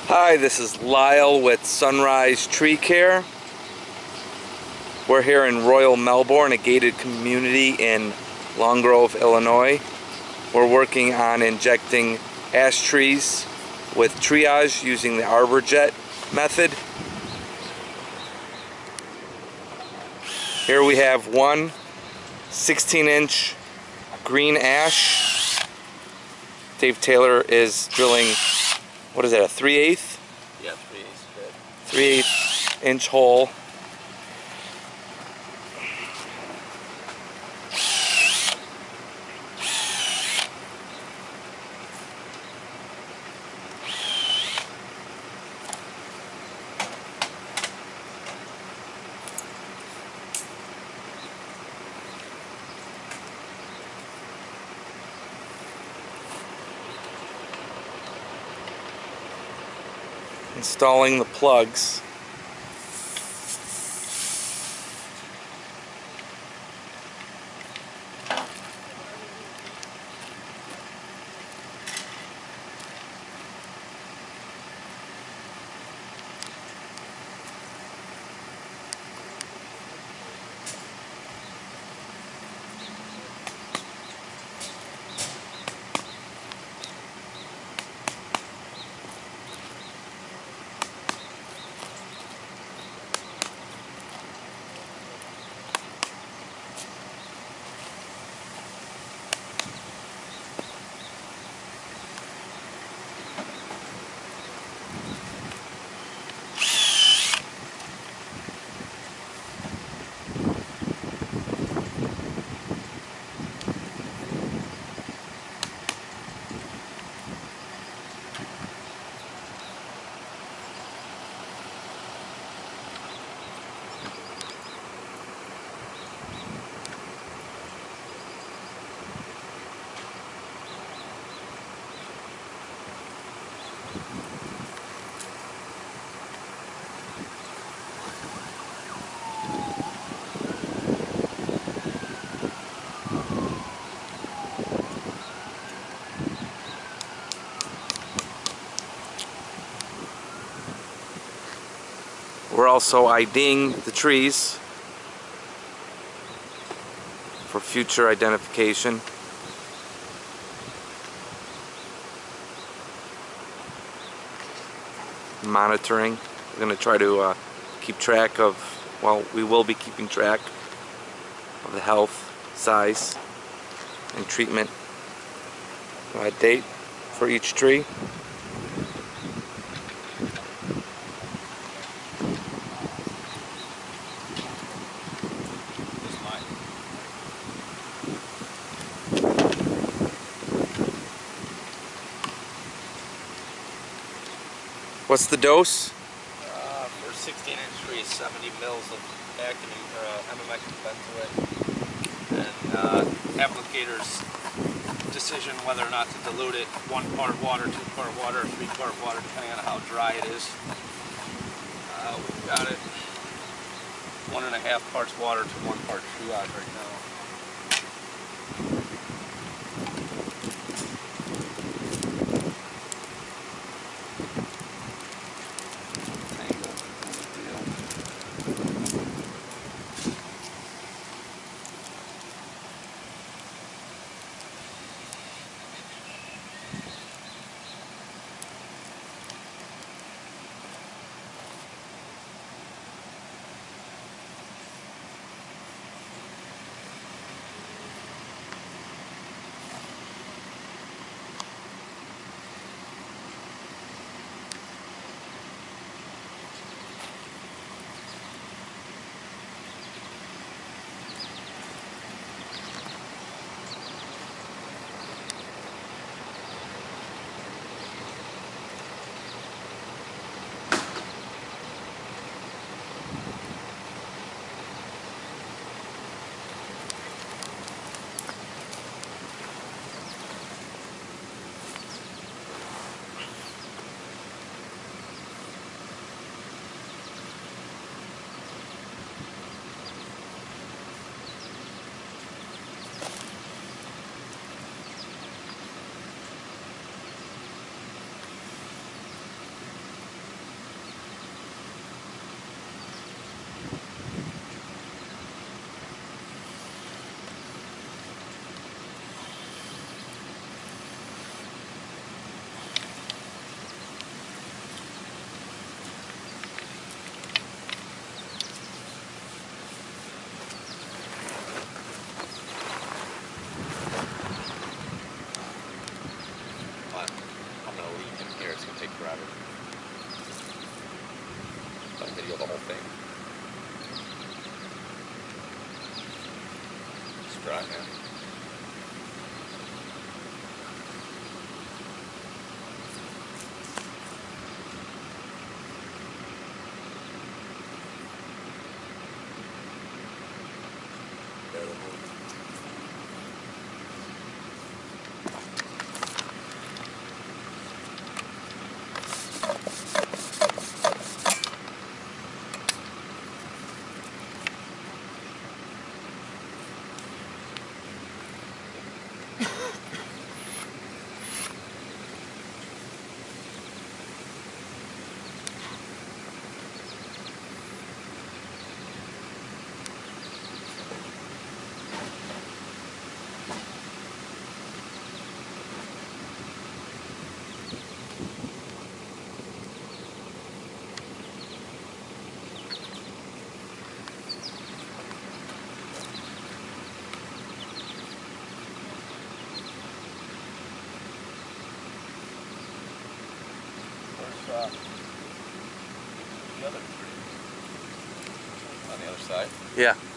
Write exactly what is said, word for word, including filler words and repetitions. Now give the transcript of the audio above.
Hi, this is Lyle with Sunrise Tree Care. We're here in Royal Melbourne, a gated community in Long Grove, Illinois. We're working on injecting ash trees with triage using the arbor jet method. Here we have one sixteen inch green ash. Dave Taylor is drilling, what is that, a three eighths? Yeah, three eighths. three eighths inch hole. Installing the plugs. We're also IDing the trees for future identification. Monitoring. We're going to try to uh, keep track of, well, we will be keeping track of the health, size, and treatment uh, date for each tree. What's the dose? Uh, for sixteen inch trees, seventy mils of actin or uh, emamectin benzoate, and uh, applicator's decision whether or not to dilute it: one part water, two part water, three part water, depending on how dry it is. Uh, we've got it one and a half parts water to one part triage right now. forever. I'll video the whole thing. It's dry, man. Uh, the other tree on the other side. Yeah.